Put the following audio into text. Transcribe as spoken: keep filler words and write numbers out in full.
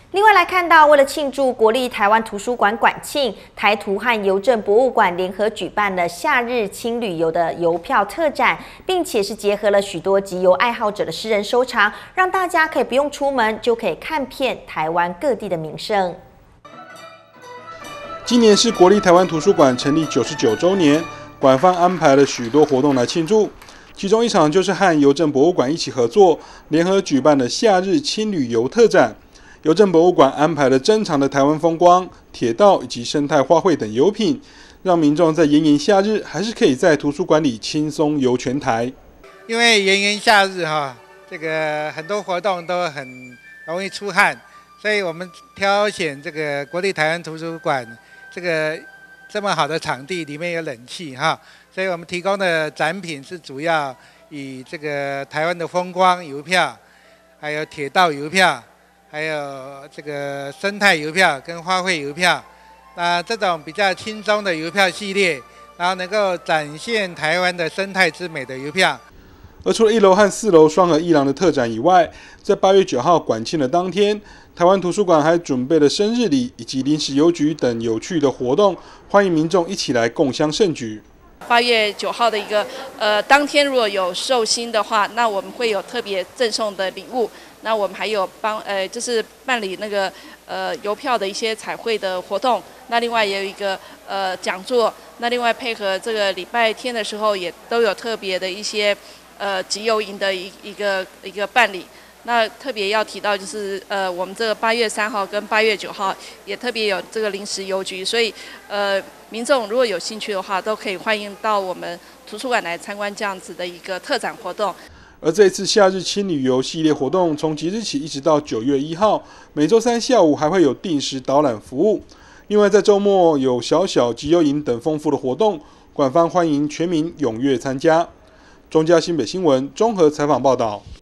另外来看到，为了庆祝国立台湾图书馆馆庆，台图和邮政博物馆联合举办了夏日轻旅游的邮票特展，并且是结合了许多集邮爱好者的私人收藏，让大家可以不用出门就可以看遍台湾各地的名胜。 今年是国立台湾图书馆成立九十九周年，馆方安排了许多活动来庆祝。其中一场就是和邮政博物馆一起合作，联合举办的夏日轻旅游特展。邮政博物馆安排了珍藏的台湾风光、铁道以及生态花卉等游品，让民众在炎炎夏日还是可以在图书馆里轻松游全台。 因为炎炎夏日哈，这个很多活动都很容易出汗，所以我们挑选这个国立台湾图书馆这个这么好的场地，里面有冷气哈，所以我们提供的展品是主要以这个台湾的风光邮票，还有铁道邮票，还有这个生态邮票跟花卉邮票，那这种比较轻松的邮票系列，然后能够展现台湾的生态之美的邮票。 而除了一楼和四楼双河一廊的特展以外，在八月九号馆庆的当天，台湾图书馆还准备了生日礼以及临时邮局等有趣的活动，欢迎民众一起来共襄盛举。 八月九号的一个呃当天，如果有寿星的话，那我们会有特别赠送的礼物。那我们还有帮呃就是办理那个呃邮票的一些彩绘的活动。那另外也有一个呃讲座。那另外配合这个礼拜天的时候，也都有特别的一些呃集邮营的一一个一个办理。那特别要提到就是呃我们这个八月三号跟八月九号也特别有这个临时邮局，所以呃民众如果有兴趣的话，都可以欢迎到我们图书馆来参观这样子的一个特展活动。 而这一次夏日轻旅游系列活动，从即日起一直到九月一号，每周三下午还会有定时导览服务。另外在周末有小小集邮营等丰富的活动，馆方欢迎全民踊跃参加。中嘉新北新闻综合采访报道。